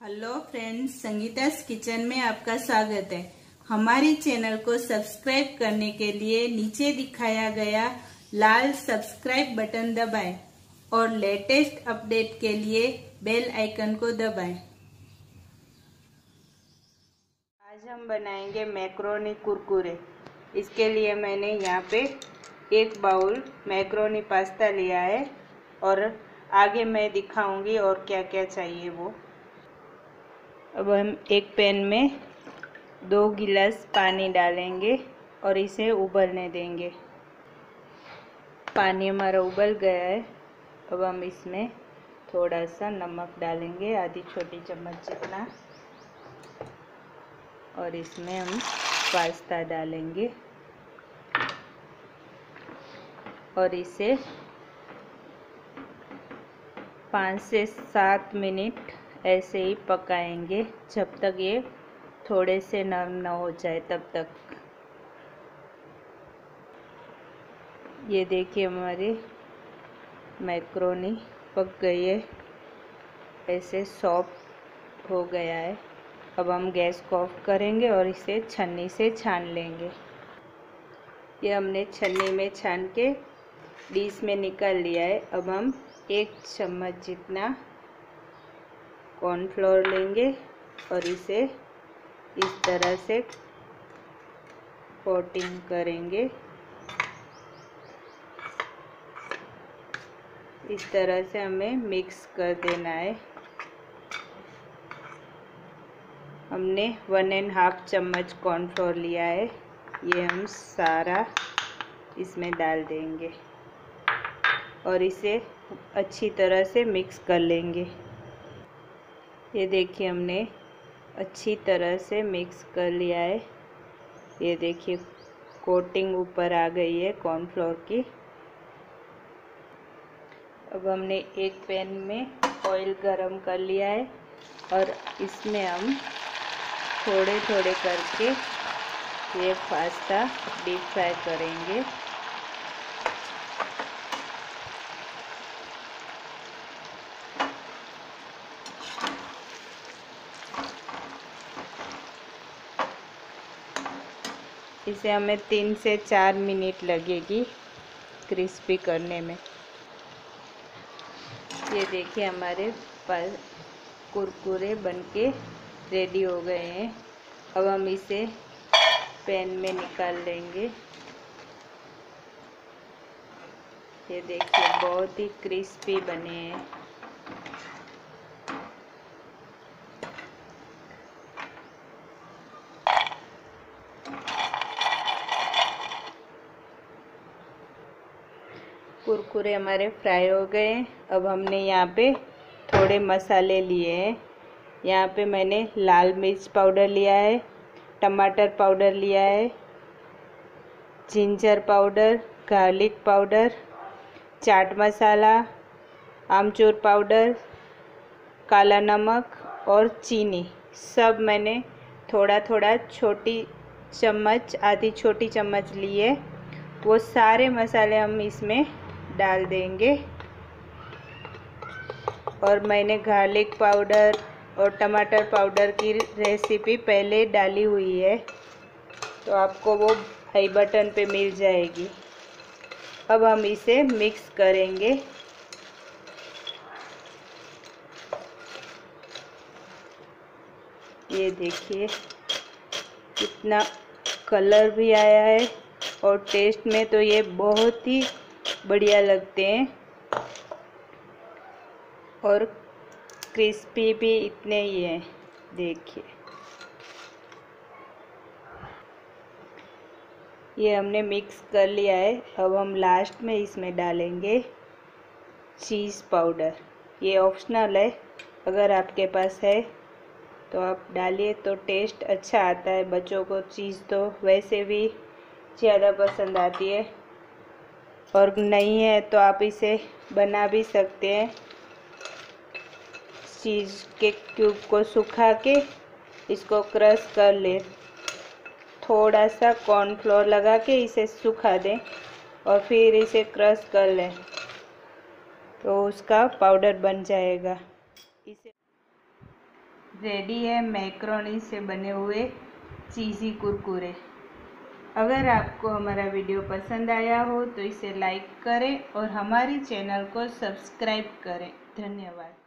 Hello friends, संगीता's kitchen में आपका स्वागत है। हमारी चैनल को सब्सक्राइब करने के लिए नीचे दिखाया गया लाल सब्सक्राइब बटन दबाएं और लेटेस्ट अपडेट के लिए बेल आइकन को दबाएं। आज हम बनाएंगे मैक्रोनी कुरकुरे। इसके लिए मैंने यहाँ पे 1 बाउल मैक्रोनी पास्ता लिया है और आगे मैं दिखाऊंगी और क्या क्या चाहिए वो। अब हम एक पैन में 2 गिलास पानी डालेंगे और इसे उबलने देंगे। पानी हमारा उबल गया है। अब हम इसमें थोड़ा सा नमक डालेंगे, आधी छोटी चम्मच जितना, और इसमें हम पास्ता डालेंगे और इसे 5 से 7 मिनट ऐसे ही पकाएंगे जब तक ये थोड़े से नरम ना हो जाए तब तक। ये देखिए हमारी मैक्रोनी पक गई है, ऐसे सॉफ्ट हो गया है। अब हम गैस को ऑफ करेंगे और इसे छन्नी से छान लेंगे। ये हमने छन्नी में छान के डिश में निकाल लिया है। अब हम 1 चम्मच जितना कॉर्नफ्लोर लेंगे और इसे इस तरह से कोटिंग करेंगे। इस तरह से हमें मिक्स कर देना है। हमने 1½ चम्मच कॉर्नफ्लोर लिया है, ये हम सारा इसमें डाल देंगे और इसे अच्छी तरह से मिक्स कर लेंगे। ये देखिए हमने अच्छी तरह से मिक्स कर लिया है। ये देखिए कोटिंग ऊपर आ गई है कॉर्नफ्लोर की। अब हमने एक पैन में ऑयल गरम कर लिया है और इसमें हम थोड़े थोड़े करके ये पास्ता डीप फ्राई करेंगे। इसे हमें 3 से 4 मिनट लगेगी क्रिस्पी करने में। ये देखिए हमारे कुरकुरे बनके रेडी हो गए हैं। अब हम इसे पैन में निकाल लेंगे। ये देखिए बहुत ही क्रिस्पी बने हैं। कुरकुरे हमारे फ्राई हो गए। अब हमने यहाँ पे थोड़े मसाले लिए हैं। यहाँ पे मैंने लाल मिर्च पाउडर लिया है, टमाटर पाउडर लिया है, ginger powder, garlic powder, chaat masala, amchur powder, काला नमक और चीनी, सब मैंने थोड़ा थोड़ा छोटी चम्मच, आधी छोटी चम्मच लिए। वो सारे मसाले हम इसमें डाल देंगे। और मैंने गार्लिक पाउडर और टमाटर पाउडर की रेसिपी पहले डाली हुई है, तो आपको वो आई बटन पे मिल जाएगी। अब हम इसे मिक्स करेंगे। ये देखिए कितना कलर भी आया है और टेस्ट में तो ये बहुत ही बढ़िया लगते हैं और क्रिस्पी भी इतने ही हैं। देखिए ये हमने मिक्स कर लिया है। अब हम लास्ट में इसमें डालेंगे चीज़ पाउडर। ये ऑप्शनल है, अगर आपके पास है तो आप डालिए, तो टेस्ट अच्छा आता है। बच्चों को चीज़ तो वैसे भी ज़्यादा पसंद आती है, और नहीं है तो आप इसे बना भी सकते हैं। चीज़ के क्यूब को सुखा के इसको क्रश कर ले, थोड़ा सा कॉर्नफ्लोर लगा के इसे सुखा दें और फिर इसे क्रश कर लें, तो उसका पाउडर बन जाएगा। इसे रेडी है मैक्रोनी से बने हुए चीज़ी कुरकुरे। अगर आपको हमारा वीडियो पसंद आया हो तो इसे लाइक करें और हमारी चैनल को सब्सक्राइब करें। धन्यवाद।